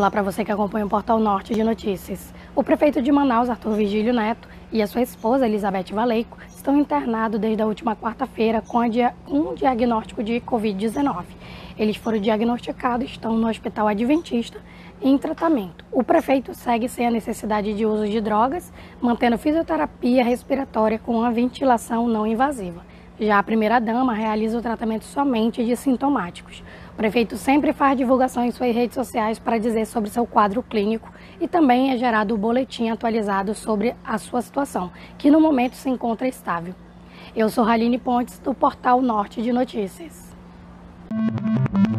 Olá para você que acompanha o Portal Norte de Notícias. O prefeito de Manaus, Arthur Vigílio Neto, e a sua esposa, Elizabeth Valeico, estão internados desde a última quarta-feira com um diagnóstico de Covid-19. Eles foram diagnosticados e estão no Hospital Adventista em tratamento. O prefeito segue sem a necessidade de uso de drogas, mantendo fisioterapia respiratória com uma ventilação não invasiva. Já a primeira-dama realiza o tratamento somente de sintomáticos. O prefeito sempre faz divulgação em suas redes sociais para dizer sobre seu quadro clínico e também é gerado o boletim atualizado sobre a sua situação, que no momento se encontra estável. Eu sou Raline Pontes, do Portal Norte de Notícias.